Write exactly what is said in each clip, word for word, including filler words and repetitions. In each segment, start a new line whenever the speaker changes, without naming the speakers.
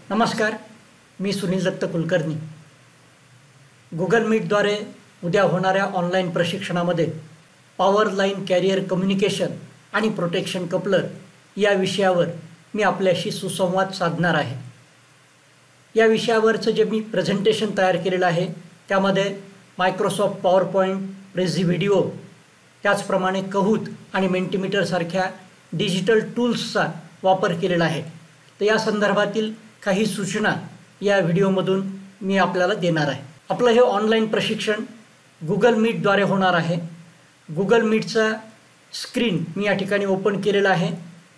नमस्कार, मी सुनील दत्त कुलकर्णी। गुगल मीटद्वारे उद्या होणाऱ्या ऑनलाईन प्रशिक्षणामध्ये पॉवर लाईन कॅरियर कम्युनिकेशन आणि प्रोटेक्शन कपलर या विषयावर मी आपल्याशी सुसंवाद साधणार आहे। या विषयावरचं जे मी प्रेझेंटेशन तयार केलेलं आहे त्यामध्ये Microsoft PowerPoint, Prezi video, त्याचप्रमाणे कहूत आणि मेंटीमीटर सारख्या डिजिटल टूल्सचा वापर केलेला आहे। तर या संदर्भातील काही सूचना या व्हिडिओमधून मी आपल्याला देणार आहे। आपलं हे ऑनलाईन प्रशिक्षण गुगल मीटद्वारे होणार आहे। गुगल मीटचा स्क्रीन मी या ठिकाणी ओपन केलेला आहे।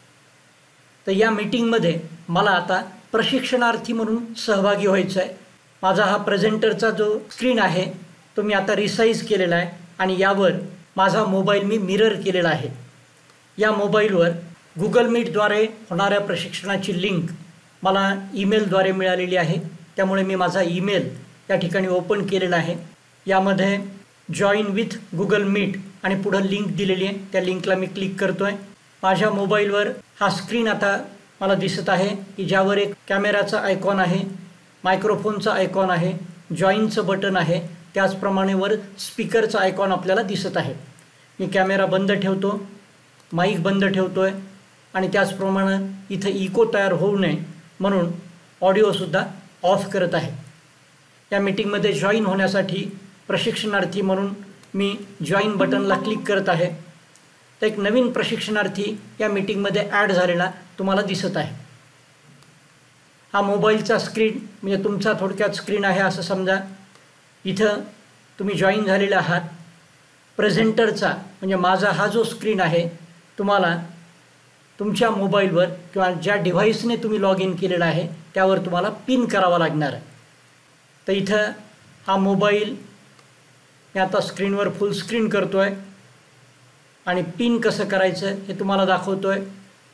तर या मीटिंगमध्ये मला आता प्रशिक्षणार्थी म्हणून सहभागी व्हायचं आहे। माझा हा प्रेझेंटरचा जो स्क्रीन आहे तो मी आता रिसाइज केलेला आहे आणि यावर माझा मोबाईल मी मिरर केलेला आहे। या मोबाईलवर गुगल मीटद्वारे होणाऱ्या प्रशिक्षणाची लिंक मला ईमेलद्वारे मिळालेली आहे, त्यामुळे मी माझा ईमेल या ठिकाणी ओपन केलेला आहे। यामध्ये जॉईन विथ गुगल मीट आणि पुढे लिंक दिलेली आहे, त्या लिंकला मी क्लिक करतोय। माझ्या मोबाईलवर हा स्क्रीन आता मला दिसत आहे की ज्यावर एक कॅमेराचा आयकॉन आहे, मायक्रोफोनचा आयकॉन आहे, जॉईनचं बटन आहे, त्याचप्रमाणे वर स्पीकरचा आयकॉन आपल्याला दिसत आहे। मी कॅमेरा बंद ठेवतो, माईक बंद ठेवतोय आणि त्याचप्रमाणे इथे इको तयार होऊ नये म्हणून ऑडिओसुद्धा ऑफ करत आहे। या मीटिंगमध्ये जॉईन होण्यासाठी प्रशिक्षणार्थी म्हणून मी जॉईन बटनला क्लिक करत आहे। तर एक नवीन प्रशिक्षणार्थी या मीटिंगमध्ये ॲड झालेला तुम्हाला दिसत आहे। हा मोबाईलचा स्क्रीन म्हणजे तुमचा थोडक्यात स्क्रीन आहे असं समजा। इथं तुम्ही जॉईन झालेले आहात। प्रेझेंटरचा म्हणजे माझा हा जो स्क्रीन आहे तुम्हाला तुमच्या मोबाईलवर किंवा ज्या डिव्हाइसने तुम्ही लॉग इन केलेला आहे त्यावर तुम्हाला पिन करावा लागणार आहे। तर इथं हा मोबाईल मी आता स्क्रीनवर फुल स्क्रीन करतो आहे आणि पिन कसं करायचं हे तुम्हाला दाखवतो आहे।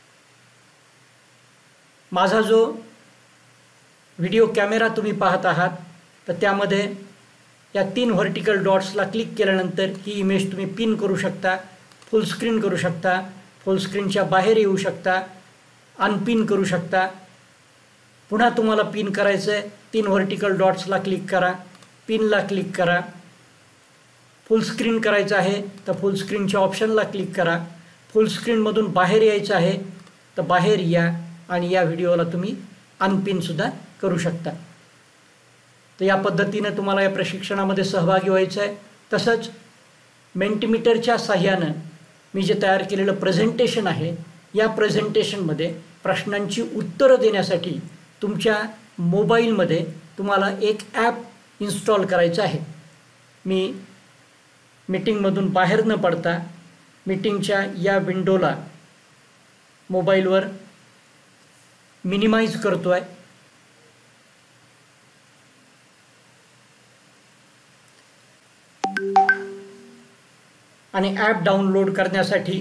माझा जो व्हिडिओ कॅमेरा तुम्ही पाहत आहात तर त्यामध्ये या तीन व्हर्टिकल डॉट्सला क्लिक केल्यानंतर ही इमेज तुम्ही पिन करू शकता, फुल स्क्रीन करू शकता, फुल स्क्रीनच्या बाहेर येऊ शकता, अनपिन करू शकता। पुन्हा तुम्हाला पिन करायचं आहे, तीन व्हर्टिकल डॉट्सला क्लिक करा, पिनला क्लिक करा। फुल स्क्रीन करायचं आहे तर फुल स्क्रीनच्या ऑप्शनला क्लिक करा। फुल स्क्रीनमधून बाहेर यायचं आहे तर बाहेर या आणि या व्हिडिओला तुम्ही अनपिनसुद्धा करू शकता। तर या पद्धतीने तुम्हाला या प्रशिक्षणामध्ये सहभागी व्हायचं आहे। तसंच मेंटीमीटरच्या साहाय्यानं मी जे तयार केलेलं प्रेझेंटेशन आहे या प्रेझेंटेशनमध्ये प्रश्नांची उत्तरं देण्यासाठी तुमच्या मोबाईलमध्ये तुम्हाला एक ॲप इन्स्टॉल करायचं आहे। मी मीटिंगमधून बाहेर न पडता मीटिंगच्या या विंडोला मोबाईलवर मिनिमाइज करतो आहे आणि ॲप डाउनलोड करण्यासाठी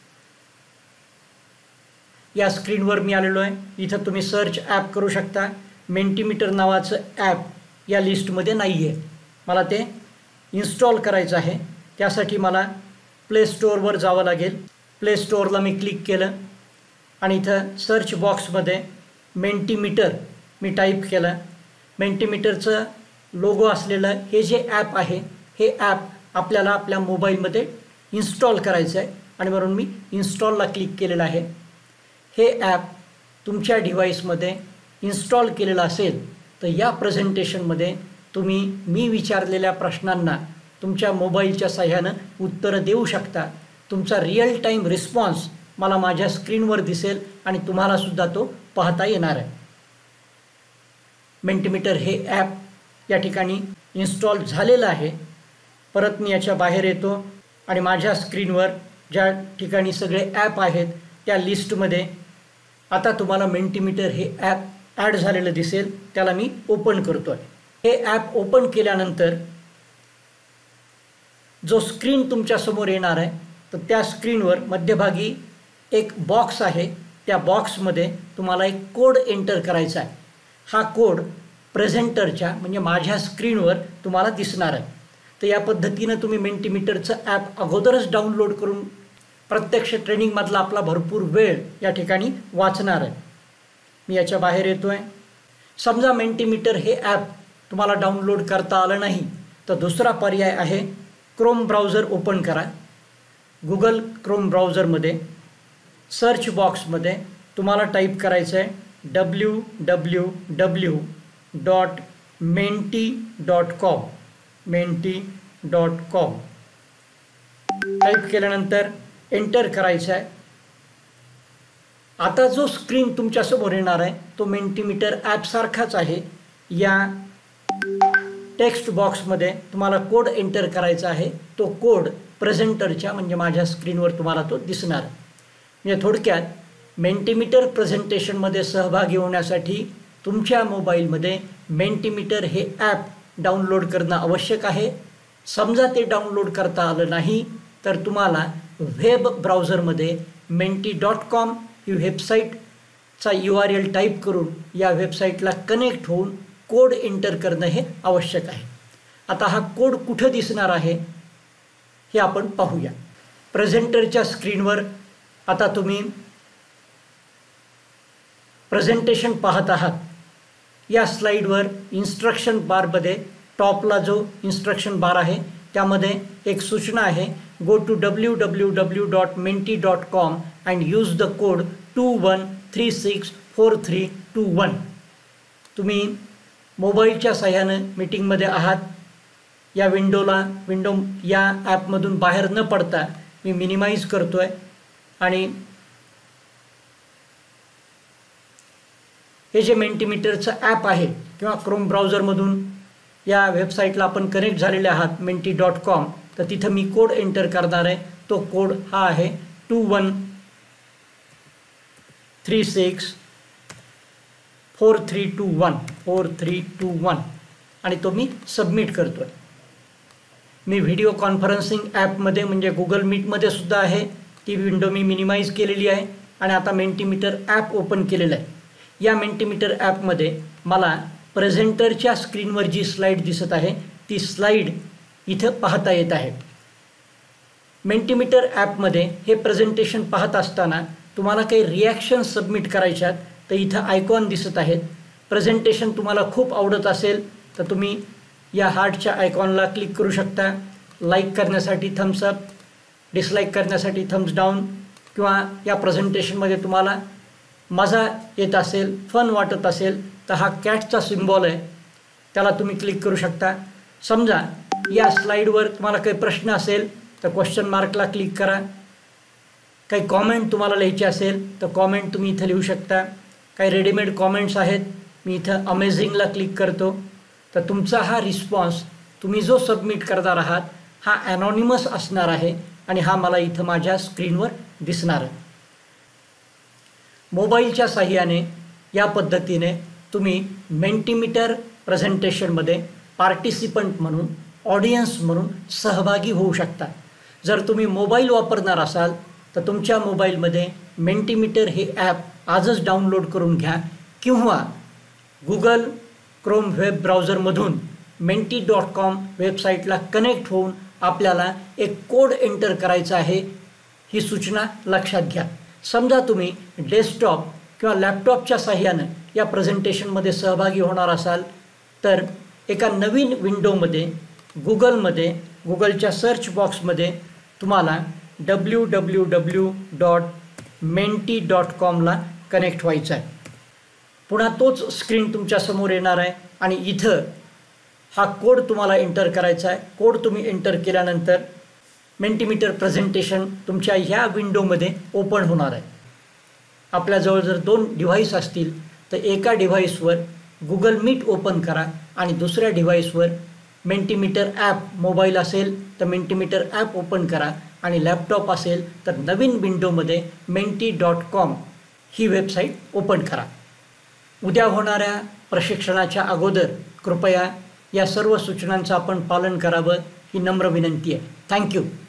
या स्क्रीनवर मी आलेलो आहे। इथं तुम्ही सर्च ॲप करू शकता। मेंटीमीटर नावाचं ॲप या लिस्टमध्ये नाही आहे, मला ते इन्स्टॉल करायचं आहे। त्यासाठी मला प्ले स्टोअरवर जावं लागेल। प्ले स्टोअरला मी क्लिक केलं आणि इथं सर्च बॉक्समध्ये मेंटीमीटर मी टाईप केलं। मेंटीमीटरचं लोगो असलेलं हे जे ॲप आहे हे ॲप आपल्याला आपल्या मोबाईलमध्ये इन्स्टॉल करायचं आहे आणि म्हणून मी इन्स्टॉलला क्लिक केलेलं आहे। हे ॲप तुमच्या डिव्हाइसमध्ये इन्स्टॉल केलेलं असेल तर या प्रेझेंटेशनमध्ये तुम्ही मी विचारलेल्या प्रश्नांना तुमच्या मोबाईलच्या साहाय्यानं उत्तरं देऊ शकता। तुमचा रिअल टाईम रिस्पॉन्स मला माझ्या स्क्रीनवर दिसेल आणि तुम्हालासुद्धा तो पाहता येणार आहे। मेंटीमीटर हे ॲप या ठिकाणी इन्स्टॉल झालेलं आहे। परत मी याच्या बाहेर येतो आणि माझ्या स्क्रीनवर ज्या ठिकाणी सगळे ॲप आहेत त्या लिस्टमध्ये आता तुम्हाला मेंटीमीटर हे ॲप ॲड झालेलं दिसेल, त्याला मी ओपन करतो आहे। हे ॲप ओपन केल्यानंतर जो स्क्रीन तुमच्यासमोर येणार आहे तर त्या स्क्रीनवर मध्यभागी एक बॉक्स आहे, त्या बॉक्समध्ये तुम्हाला एक कोड एंटर करायचा आहे। हा कोड प्रेझेंटरच्या म्हणजे माझ्या स्क्रीनवर तुम्हाला दिसणार आहे। तर या पद्धतीनं तुम्ही मेंटीमीटरचं ॲप अगोदरच डाउनलोड करून प्रत्यक्ष ट्रेनिंगमधला आपला भरपूर वेळ या ठिकाणी वाचणार आहे। मी याच्या बाहेर येतो आहे समजा मेंटीमीटर हे ॲप तुम्हाला डाउनलोड करता आलं नाही तर दुसरा पर्याय आहे, क्रोम ब्राउझर ओपन करा. गुगल क्रोम ब्राउझरमध्ये सर्च बॉक्समध्ये तुम्हाला टाईप करायचं आहे W W W dot Menti dot com Menti dot com type केल्यानंतर एंटर करायचं आहे. आता जो स्क्रीन तुमच्यासमोर येणार आहे तो मेंटीमीटर ॲपसारखाच आहे. या टेक्स्ट बॉक्समध्ये तुम्हाला कोड एंटर करायचा आहे. तो कोड प्रेझेंटरच्या म्हणजे माझ्या स्क्रीनवर तुम्हाला तो दिसणार. म्हणजे थोडक्यात मेंटीमीटर प्रेझेंटेशनमध्ये सहभागी होण्यासाठी तुमच्या मोबाईलमध्ये मेंटीमीटर हे ॲप डाउनलोड करणं आवश्यक आहे. समजा ते डाउनलोड करता आलं नाही तर तुम्हाला वेब ब्राउझरमध्ये मेंटी डॉट कॉम ही वेबसाईटचा यू आर एल टाईप करून या वेबसाईटला कनेक्ट होऊन कोड एंटर करणं हे आवश्यक आहे. आता हा कोड कुठं दिसणार आहे हे आपण पाहूया. प्रेझेंटरच्या स्क्रीनवर आता तुम्ही प्रेझेंटेशन पाहत आहात. या स्लाईडवर इन्स्ट्रक्शन बारमध्ये टॉपला जो इन्स्ट्रक्शन बार आहे त्यामध्ये एक सूचना आहे, go to W W W dot Menti dot com and use the code two one three six four three two one. तुम्ही मोबाईलच्या साह्यानं मीटिंगमध्ये आहात. या विंडोला विंडो या ॲपमधून बाहेर न पडता मी मिनिमाइज करतो आहे आणि हे जे मेंटीमीटरचं ॲप आहे किंवा क्रोम ब्राउझरमधून या वेबसाईटला आपण कनेक्ट झालेले आहात मेंटी डॉट कॉम, तर तिथं मी कोड एंटर करणार आहे. तो कोड हा आहे two one three six four three two one four three two one आणि तो मी सबमिट करतो आहे. मी व्हिडिओ कॉन्फरन्सिंग ॲपमध्ये म्हणजे गुगल मीटमध्ये सुद्धा आहे. ती विंडो मी मिनिमाइज केलेली आहे आणि आता मेंटीमीटर ॲप ओपन केलेलं आहे. या मेंटीमीटर ॲपमध्ये मला प्रेझेंटरच्या स्क्रीनवर जी स्लाईड दिसत आहे ती स्लाईड इथं पाहता येत आहे. मेंटीमीटर ॲपमध्ये हे प्रेझेंटेशन पाहत असताना तुम्हाला काही रिॲक्शन सबमिट करायच्यात तर इथं आयकॉन दिसत आहेत. प्रेझेंटेशन तुम्हाला खूप आवडत असेल तर तुम्ही या हार्टच्या आयकॉनला क्लिक करू शकता. लाईक करण्यासाठी थम्स अप, डिसलाईक करण्यासाठी थम्स डाऊन, किंवा या प्रेझेंटेशनमध्ये तुम्हाला मजा येत असेल, फन वाटत असेल तर हा कॅटचा सिम्बॉल आहे त्याला तुम्ही क्लिक करू शकता. समजा या स्लाईडवर तुम्हाला काही प्रश्न असेल तर क्वेश्चन मार्कला क्लिक करा. काही कॉमेंट तुम्हाला लिहायचे असेल तर कॉमेंट तुम्ही इथं लिहू शकता. काही रेडीमेड कॉमेंट्स आहेत, मी इथं अमेझिंगला क्लिक करतो. तर तुमचा हा रिस्पॉन्स तुम्ही जो सबमिट करणार आहात हा ॲनॉनिमस असणार आहे आणि हा मला इथं माझ्या स्क्रीनवर दिसणार आहे. मोबाईलच्या साहाय्याने या पद्धतीने तुम्ही मेंटीमीटर प्रेझेंटेशनमध्ये पार्टिसिपंट म्हणून, ऑडियन्स म्हणून सहभागी होऊ शकता. जर तुम्ही मोबाईल वापरणार असाल तर तुमच्या मोबाईलमध्ये मेंटीमीटर हे ॲप आजच डाउनलोड करून घ्या किंवा गुगल क्रोम वेब ब्राउझरमधून मेंटी डॉट कॉम वेबसाईटला कनेक्ट होऊन आपल्याला एक कोड एंटर करायचा आहे. ही सूचना लक्षात घ्या. समजा तुम्ही डेस्कटॉप किंवा लॅपटॉपच्या साहाय्यानं या प्रेझेंटेशनमध्ये सहभागी होणार असाल तर एका नवीन विंडोमध्ये गुगलमध्ये गुगलच्या सर्च बॉक्समध्ये तुम्हाला W W W dot Menti dot कॉमला कनेक्ट व्हायचं आहे. पुन्हा तोच स्क्रीन तुमच्यासमोर येणार आहे आणि इथं हा कोड तुम्हाला एंटर करायचा आहे. कोड तुम्ही एंटर केल्यानंतर मेंटीमीटर प्रेझेंटेशन तुमच्या ह्या विंडोमध्ये ओपन होणार आहे. आपल्याजवळ जर दोन डिव्हाइस असतील तर एका डिव्हाइसवर गुगल मीट ओपन करा आणि दुसऱ्या डिव्हाइसवर मेंटीमीटर ॲप, मोबाईल असेल तर मेंटीमीटर ॲप ओपन करा आणि लॅपटॉप असेल तर नवीन विंडोमध्ये मेंटी डॉट कॉम ही वेबसाईट ओपन करा. उद्या होणाऱ्या प्रशिक्षणाच्या अगोदर कृपया या सर्व सूचनांचं आपण पालन करावं ही नम्र विनंती आहे. थँक्यू.